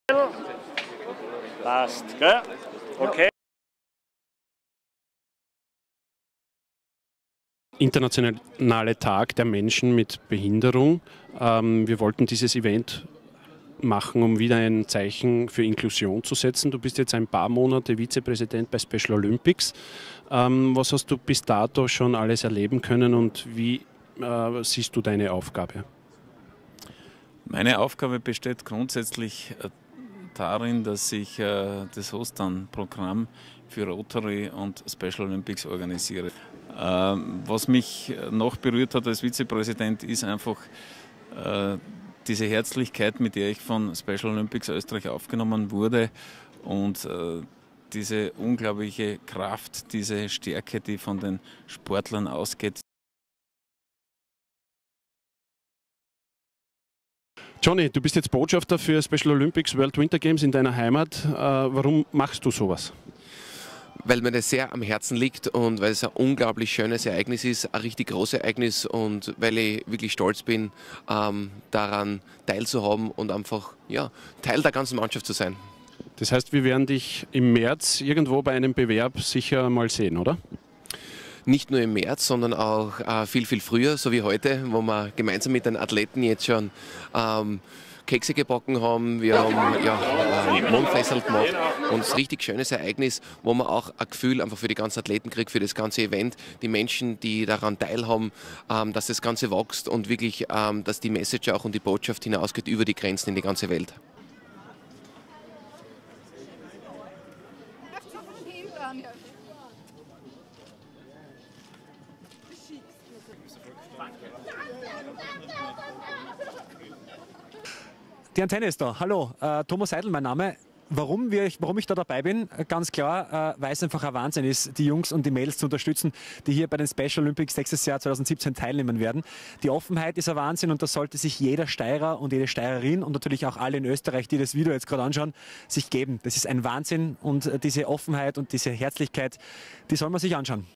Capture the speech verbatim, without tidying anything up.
Passt, gell? Okay. Internationale Tag der Menschen mit Behinderung. Ähm, wir wollten dieses Event machen, um wieder ein Zeichen für Inklusion zu setzen. Du bist jetzt ein paar Monate Vizepräsident bei Special Olympics. Ähm, was hast du bis dato schon alles erleben können und wie äh, siehst du deine Aufgabe? Meine Aufgabe besteht grundsätzlich darin, dass ich äh, das Hostan-Programm für Rotary und Special Olympics organisiere. Ähm, was mich noch berührt hat als Vizepräsident, ist einfach äh, diese Herzlichkeit, mit der ich von Special Olympics Österreich aufgenommen wurde und äh, diese unglaubliche Kraft, diese Stärke, die von den Sportlern ausgeht. Johnny, du bist jetzt Botschafter für Special Olympics World Winter Games in deiner Heimat. Äh, warum machst du sowas? Weil mir das sehr am Herzen liegt und weil es ein unglaublich schönes Ereignis ist, ein richtig großes Ereignis und weil ich wirklich stolz bin, ähm, daran teilzuhaben und einfach ja, Teil der ganzen Mannschaft zu sein. Das heißt, wir werden dich im März irgendwo bei einem Bewerb sicher mal sehen, oder? Nicht nur im März, sondern auch äh, viel, viel früher, so wie heute, wo wir gemeinsam mit den Athleten jetzt schon ähm, Kekse gebacken haben, wir haben ja, äh, Mondfässerl gemacht und es ist ein richtig schönes Ereignis, wo man auch ein Gefühl einfach für die ganzen Athleten kriegt, für das ganze Event, die Menschen, die daran teilhaben, ähm, dass das Ganze wächst und wirklich, ähm, dass die Message auch und die Botschaft hinausgeht über die Grenzen in die ganze Welt. Die Antenne ist da. Hallo, äh, Thomas Seidel mein Name. Warum, wir, warum ich da dabei bin? Ganz klar, äh, weil es einfach ein Wahnsinn ist, die Jungs und die Mädels zu unterstützen, die hier bei den Special Olympics nächstes Jahr zweitausendsiebzehn teilnehmen werden. Die Offenheit ist ein Wahnsinn und das sollte sich jeder Steirer und jede Steirerin und natürlich auch alle in Österreich, die das Video jetzt gerade anschauen, sich geben. Das ist ein Wahnsinn und diese Offenheit und diese Herzlichkeit, die soll man sich anschauen.